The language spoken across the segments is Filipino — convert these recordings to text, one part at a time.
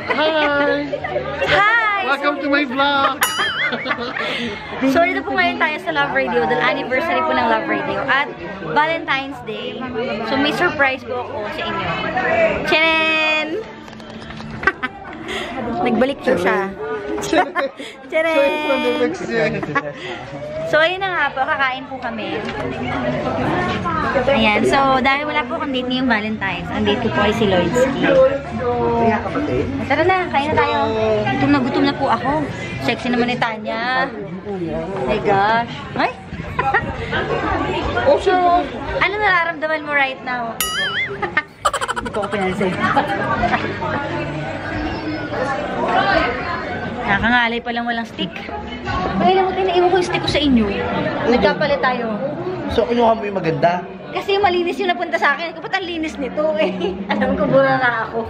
Hi! Hi! Welcome to my vlog! So, dito po ngayon tayo sa Love Radio. Dahil anniversary po ng Love Radio. At Valentine's Day. So, may surprise po ako sa inyo. Tcharan! Nagbalik po siya. Tcharan! So, ayun na nga po. Kakain po kami. Ayan. So, dahil wala po akong date ngayong Valentine's, ang date ko po ay si Lloydski. Tara na, kain na tayo. Gutom na po ako. Sexy naman ni Tanya. Oh my gosh. Ay! So, ano nararamdaman mo right now? Hindi ko pinansin. Nakakangalay pa lang walang stick. Kaya lang ko naiwan ko yung stick ko sa inyo. Nagkapalit tayo. So, kinuha mo yung maganda? Kasi malinis yung napunta sa akin. Kapag ang linis nito eh. Alam ko bura na ako.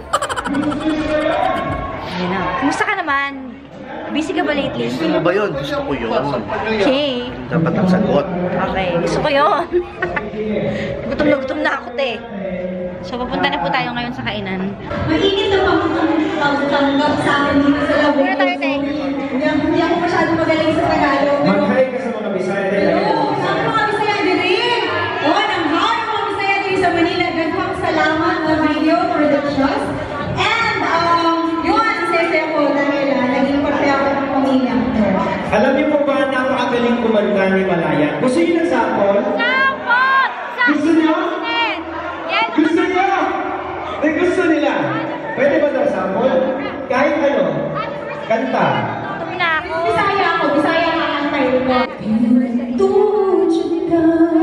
Ayan na. Kumusta ka naman? Busy ka ba lately? Gusto mo ba yun? Gusto ko yun. Okay. Dapat ang sagot. Okay. Gusto ko yun. Gutom na gutom na ako, te. So, papunta na po tayo ngayon sa kainan. Mainit na pagtanggap sa akin dito sa labo. Muna tayo, te. Hindi ako masyado magaling sa Tagalog. Mag-hi ka sa mga Bisaya. Hello! Sa mga Bisaya din! O, nang-hi mga Bisaya din sa Manila. Gandang salamat sa video productions. And, yun, sese ko dahil naging parte ako ng pamilya ko. Alam niyo po ba napakagaling kumanta ni Malaya? Gusto niyo ng sample? Sapot! Gusto niyo? Gusto niyo? May gusto nila. Pwede ba daw sample? Kahit ano? Kanta. Gutom na ako. Bisaya ako, Bisaya ka ang tayo ko. Tuchod ka,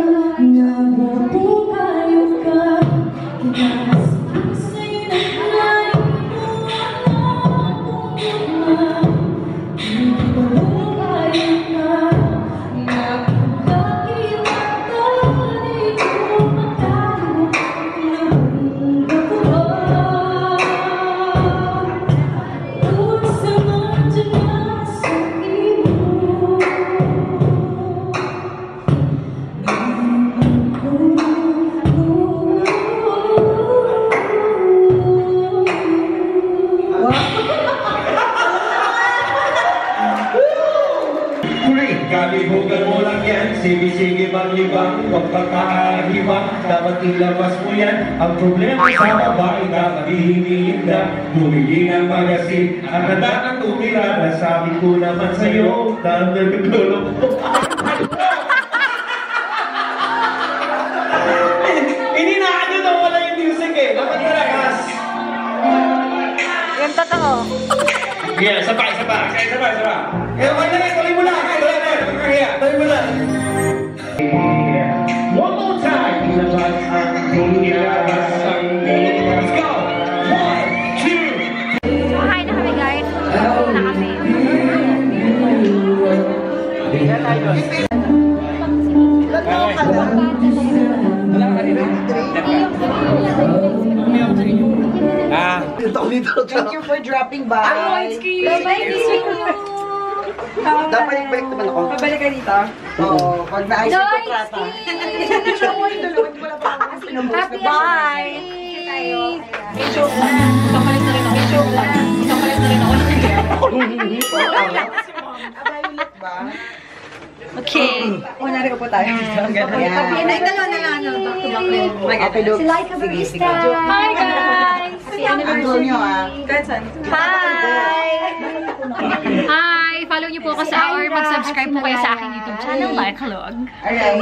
nababukayot ka, kinasip sa'yo na layo mo ang nababukayot ka, nakakakita ka, di ko matalo, nahulog ako. Doon sa madya sa imo. Kalibugan mo lang yan, sige-sige bang-libang, huwag pagkakahibang, dapat ilabas mo yan. Ang problema sa babae ka, maghihingin ka, bumili ng magasin, ang handa ng tumira, nasabi ko naman sa'yo, dahil nagulong ko. Ininaan nyo na wala yung music eh, dapat malakas. Yung totoo. Yeah, sabay. Eh, wala na, tuloy mo lang. Tuloy mo lang. One more time. Ilabas ang Let's go. 1, 2. Kumakain na kami, guys. Gutom na kami. Thank you for dropping by. Dapat ibalik naman ako. Pabalik ka dito? Oo, pag naayos yung kontrata. Bye! Kapalit na rin ako. Kapalit na rin ako. Okay. Una rin po tayo. Inay ka lang na ano, back to back rin. Okay, look. Sige. Hi, guys! Ang nyo Hi! Hi! Follow niyo po ako sa or mag-subscribe po kayo sa aking YouTube channel, Like Halog. Alright.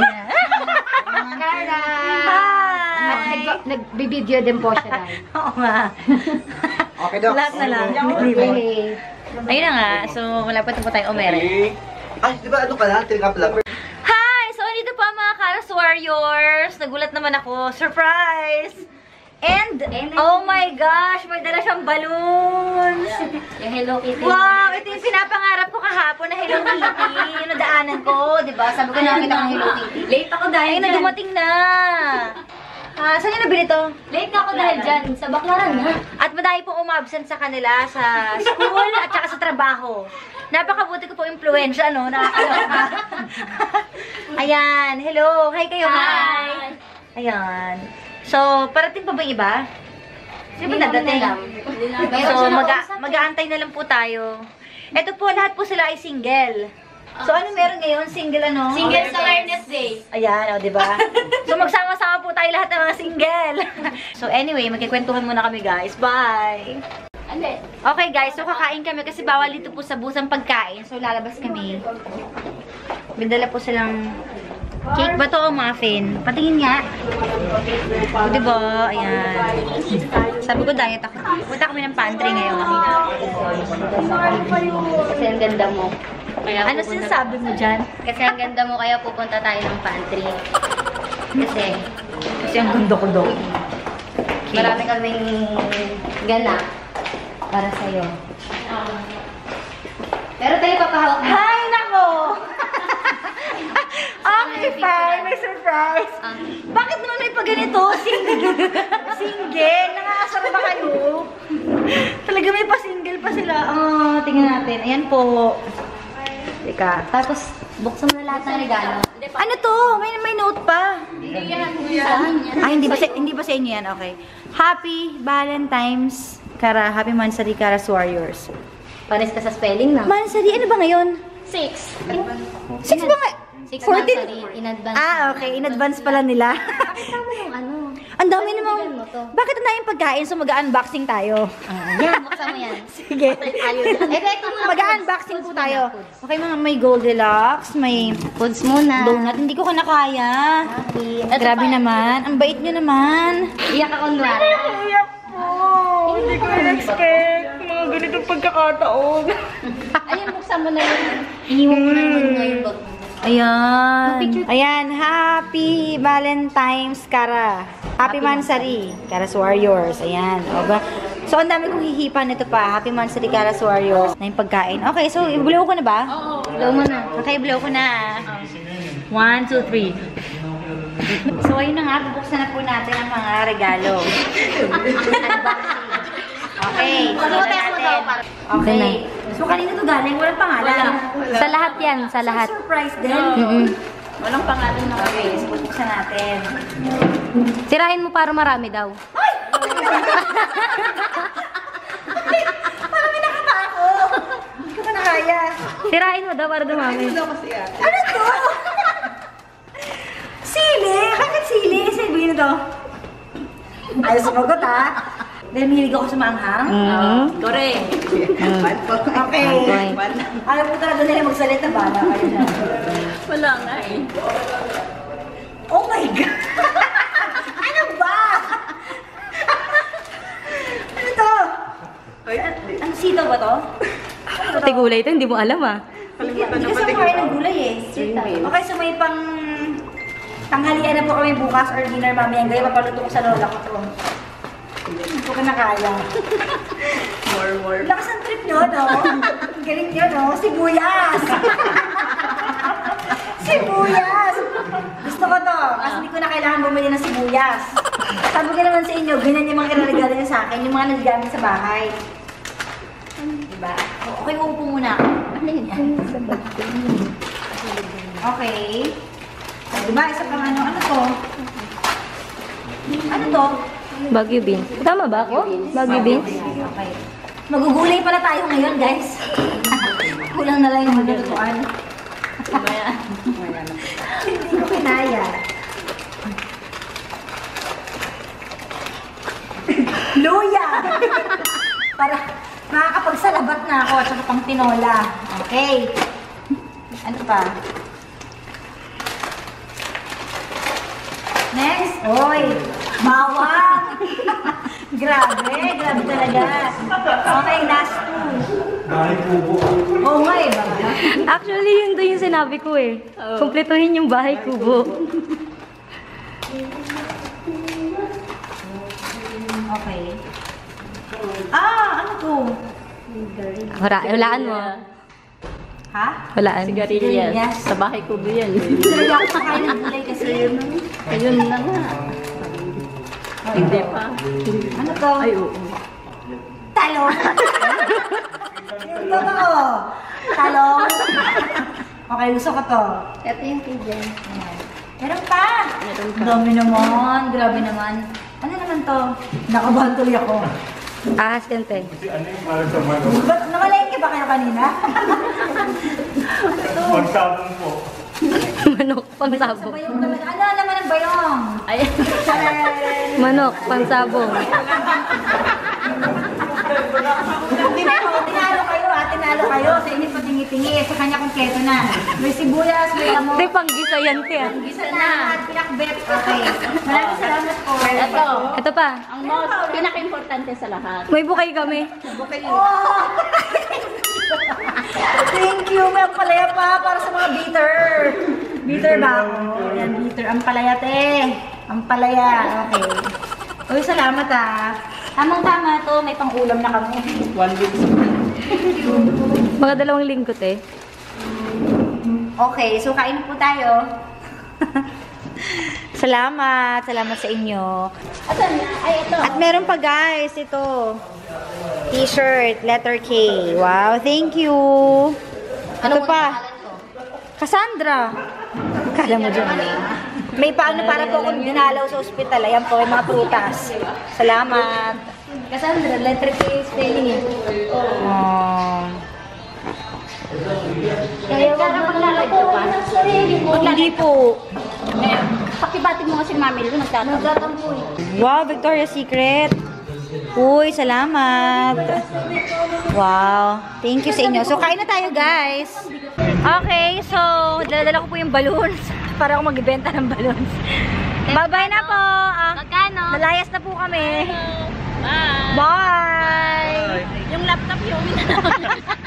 Hi! Nag-video din po siya dahil. Oo nga. Okay, Doc. Lahat na lang. Ayun na nga. So, malapit na po tayo umere. Ay, di ba ano ka na? Take up lang. Hi! So, dito po ang mga Karas Warriors. Nagulat naman ako. Surprise! And, oh my gosh, may dala siyang balloons. Yung Hello Kitty. Wow, ito yung pinapangarap ko kahapon na Hello Kitty. Yung nadaanan ko, di ba? Sabi ko nakakita ng Hello Kitty. Late ako dahil Ayun na, dumating na. Saan niyo nabili to? Late ako dahil dyan. Sa Baklaran nga. At madami pong umabsent sa kanila sa school at saka sa trabaho. Napakabuti ko po influensya, no? Nakakaloka. Ayan, hello. Hi kayo, hi. Ayan. So, parating pa ba iba? Sino ba nadating? So, mag-aantay na lang po tayo. Ito po, lahat po sila ay single. So, ano meron ngayon? Single ano? Single Awareness Day. Ayan, o, diba? So, magsama-sama po tayo lahat ng mga single. So, anyway, magkikwentuhan muna kami, guys. Bye! Okay, guys. So, kakain kami kasi bawal dito po sa busang pagkain. So, lalabas kami. Bindala po silang cake ba to o muffin? Patingin nga. O, diba? Ayan. Sabi ko, diet ako. Punta kami ng pantry ngayon. Kasi ang ganda mo. Kaya Ano sinasabi mo dyan? Kasi ang ganda mo, kaya pupunta tayo ng pantry. Kasi ang gundo ko doon. Marami kaming gana para sa'yo. Pero tayo papahawak mo. Hi, nako! Okay, fine. May surprise. Bakit naman may pagganito? Single. Single. Nakakasar ba kayo? Talaga may pa-single pa sila. Tingnan natin. Ayan po. Teka. Tapos, buksan mo na lahat ng regalo. Ano to? May note pa. Hindi ba sa inyo yan? Okay. Happy Valentine's, Kara. Happy Mansari, Kara's Warriors. Pares ka sa spelling na. Mansari, ano ba ngayon? 6. 6 ba nga? 6 14? Mansari, in advance. Okay. In advance pala nila. Tama yung ano. Ang dami Bigyan namang... mo to. Bakit na yung pagkain? So, mag-unboxing tayo. Yan, buksan mo yan. Sige. Ito muna. Mag-unboxing po tayo. Okay, mga may Goldilocks, may Foods muna. donut. Hindi ko kinakaya. Grabe naman. Ang bait nyo naman. Iyak ka kunwari. Iyak po. Hindi ko in-expect. Mga ganitong pagkakataon. Ayun, buksan mo na yun. Iniwan mo na yung ngayon bag mo. Ayan. Ayan. Happy Valentine's, Kara. Happy Mansari, Kara's Warriors. Ayan. Oba. So, ang dami kong hihipan nito pa. Happy Mansari, Kara's Warriors. Na yung pagkain. Okay, so, i-blow ko na ba? Oo. Blow mo na. Okay, blow ko na. 1, 2, 3. So, ayun na nga. Bubuksan na po natin ang mga regalo. Okay. Tingnan natin. Okay. So, kanina to galing? Walang pangalan? Sa lahat yan, sa lahat. Surprise din. Walang pangalan na okay. So, bubuksan natin. Sirahin mo para marami daw. Parang may nakapa ako. Hindi ko pa nakaya. Sirahin mo daw para dumami. Ano to? Sili? Bakit sili? Sabihin na to. Ayaw sumagot ha. Dahil mahilig ako sa maanghang. Correct. Okay. Ayaw po talaga nila magsalita ba? Kayo na. Wala nga eh. Oh my God! Ano ba? Ano to? Ang sitaw ba to? Pati gulay ito, hindi mo alam ah. Hindi kasi ako kain ng gulay eh. Okay, so may pang tanghalian na po kami bukas or dinner mamayang gaya. Papaluto ko sa lola ko to. Hindi ko na kaya. More. Lakas ang trip nyo, no? Ang galing nyo, no? Sibuyas! Sibuyas! Gusto ko to, kasi hindi ko na kailangan bumili ng sibuyas. Sabi ko naman sa inyo, ganyan yung mga kinaregalo nyo sa akin, yung mga nagagamit sa bahay. Diba? Okay, uupo muna ako. Ano yun yan? Okay. Diba, isa pang ano to? Ano to? Bagyo beans. Tama ba ako? Bagyo beans? Okay. Magugulay pala tayo ngayon, guys. Kulang na lang yung maglutuan. Hindi ko kinaya. Luya! Para makakapagsalabat na ako at saka pang tinola. Okay. Ano pa? Next. Oy! Bawang! Grabe talaga. Okay, last two. Bahay kubo. Oo nga eh, baba. Actually, yun doon yung sinabi ko eh. Kumpletuhin yung bahay kubo. Okay. Ano to? Hulaan mo. Ha? Hulaan. Sigarilyas. Sa bahay ko ba yan? Hindi talaga ako kakain ng gulay kasi. Ayun na nga. Hindi pa. Ano to? Ay, oo. Talong. Yung totoo. Talong. Okay, gusto ko to. Ito yung kay Jen. Meron pa. Dami naman. Grabe naman. Ano naman to? Nakabahan tuloy ako. Ahas yan, te. Ba't nakalengke ba kayo kanina? Magsabong po. Manok, pansabong. Bayong naman. Ano naman ang bayong? Ayan. Manok, pansabong. Tinalo kayo ha, tinalo kayo. Sa inyo pa tingi-tingi. Sa kanya kompleto na. May sibuyas, may lamok. Te, panggisa yan, te. Gisa na. Pinakbet. Okay. Maraming salamat po. Ito. Ito pa. Ang most pinaka-importante sa lahat. May bukay kami. Oh! Thank you. May palaya pa para sa mga bitter. Bitter ba ako? Ayan, bitter. Ang palaya, te. Ang palaya. Okay. Uy, salamat ah. Tamang-tama to. May pang-ulam na kami. 1 week. Mga 2 linggo, te. Okay, so kain po tayo. Salamat. Salamat sa inyo. Asan na? Ay, ito. At meron pa guys, ito. T-shirt, letter K. Wow, thank you. Ano pa? Cassandra. Kala mo dyan. May paano para po kung dinalaw sa ospital. Ayan po, yung mga prutas. Salamat. Cassandra, letter K spelling. Oh. Kaya wag na paglalagay pa. Hindi po. Eh, pakibatid mo kasi mami doon nagtatampo. Wow, Victoria's Secret. Uy, salamat. Wow. Thank you sa inyo. So, kain na tayo, guys. Okay, so, dala-dala ko po yung balloons. Para ako mag-ibenta ng balloons. Bye-bye na po. Magkano? Nalayas na po kami. Bye! Bye! Yung laptop yung